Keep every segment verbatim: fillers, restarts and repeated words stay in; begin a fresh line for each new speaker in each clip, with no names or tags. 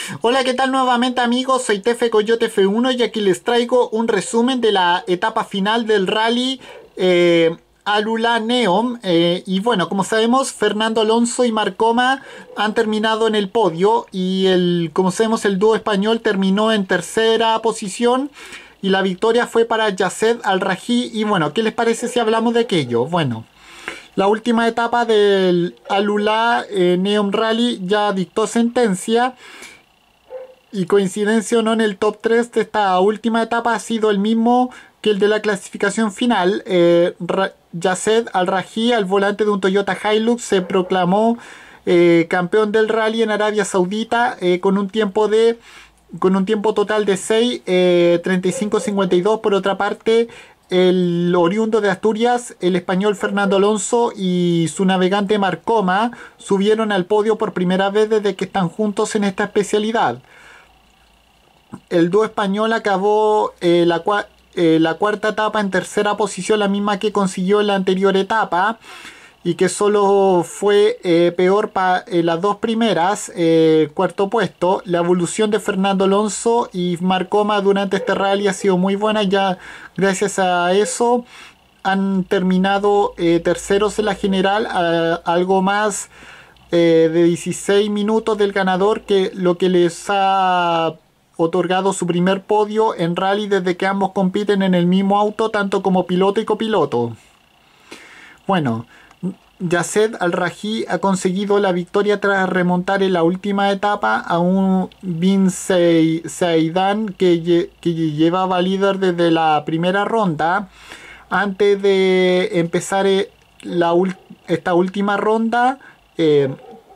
Hola, ¿qué tal nuevamente amigos? Soy Tefe Coyote F uno y aquí les traigo un resumen de la etapa final del rally eh, Alula Neom. Eh, y bueno, como sabemos, Fernando Alonso y Marcoma han terminado en el podio y el, como sabemos, el dúo español terminó en tercera posición y la victoria fue para Yasser Al-Raji. Y bueno, ¿qué les parece si hablamos de aquello? Bueno. La última etapa del Alula eh, Neom Rally ya dictó sentencia. Y coincidencia o no, en el top tres de esta última etapa ha sido el mismo que el de la clasificación final. Eh, Yasser Al-Raji, al volante de un Toyota Hilux, se proclamó eh, campeón del rally en Arabia Saudita eh, con un tiempo de con un tiempo total de seis treinta y cinco cincuenta y dos. Por otra parte, el oriundo de Asturias, el español Fernando Alonso y su navegante Marcoma subieron al podio por primera vez desde que están juntos en esta especialidad. El dúo español acabó eh, la, eh, la cuarta etapa en tercera posición, la misma que consiguió en la anterior etapa, y que solo fue eh, peor para eh, las dos primeras, eh, cuarto puesto. La evolución de Fernando Alonso y Marcoma durante este rally ha sido muy buena. Ya gracias a eso han terminado eh, terceros en la general, a, algo más eh, de dieciséis minutos del ganador, que lo que les ha otorgado su primer podio en rally desde que ambos compiten en el mismo auto, tanto como piloto y copiloto. Bueno, Yasser Al-Raji ha conseguido la victoria tras remontar en la última etapa a un Bin Zeidan que, que llevaba líder desde la primera ronda. Antes de empezar la, esta última ronda, eh,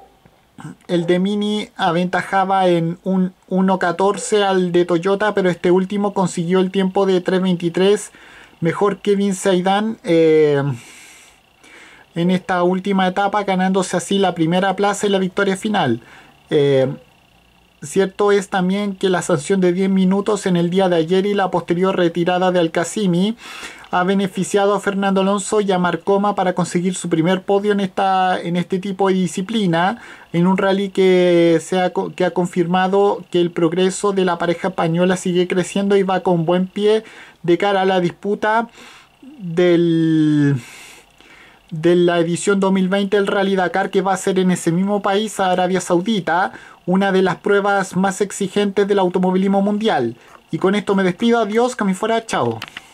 el de Mini aventajaba en un uno catorce al de Toyota, pero este último consiguió el tiempo de tres veintitrés, mejor que Bin Zeidan eh, en esta última etapa, ganándose así la primera plaza y la victoria final. Eh, cierto es también que la sanción de diez minutos en el día de ayer y la posterior retirada de Al-Qasimi ha beneficiado a Fernando Alonso y a Marcoma para conseguir su primer podio en, esta, en este tipo de disciplina, en un rally que, se ha, que ha confirmado que el progreso de la pareja española sigue creciendo y va con buen pie de cara a la disputa del... de la edición dos mil veinte del Rally Dakar, que va a ser en ese mismo país, Arabia Saudita, una de las pruebas más exigentes del automovilismo mundial. Y con esto me despido, adiós, que me fuera, chao.